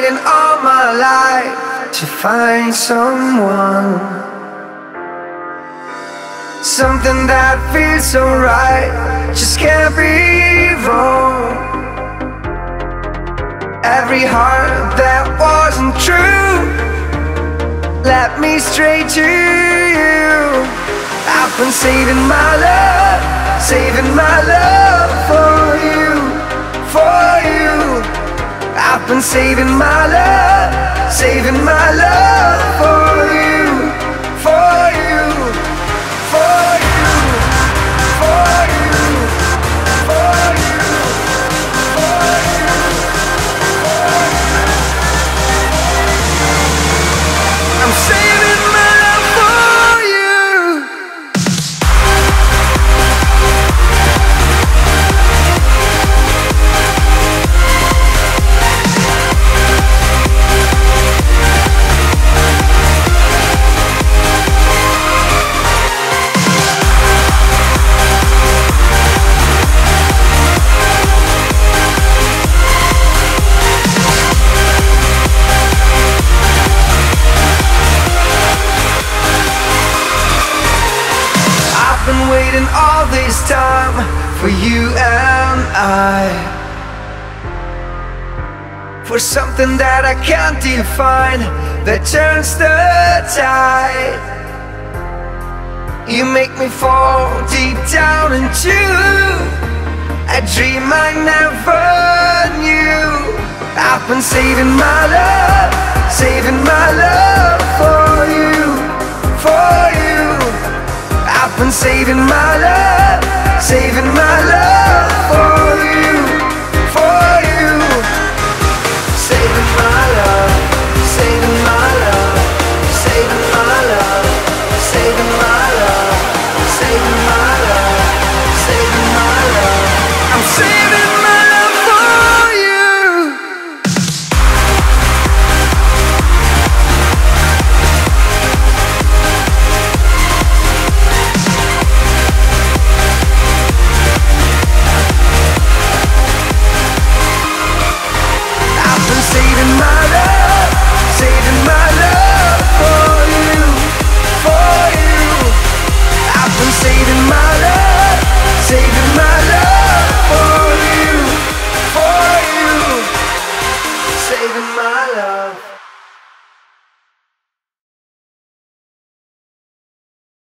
waiting all my life to find someone, something that feels so right, just can't be wrong. Every heart that wasn't true led me straight to you. I've been saving my love for you, for you. I've been saving my love for you, for you, for you, for you, for you, for you, for you. I'm saving my love for you. Been waiting all this time for you and I, for something that I can't define, that turns the tide. You make me fall deep down into a dream I never knew. I've been saving my love for you, for you. I've been saving my love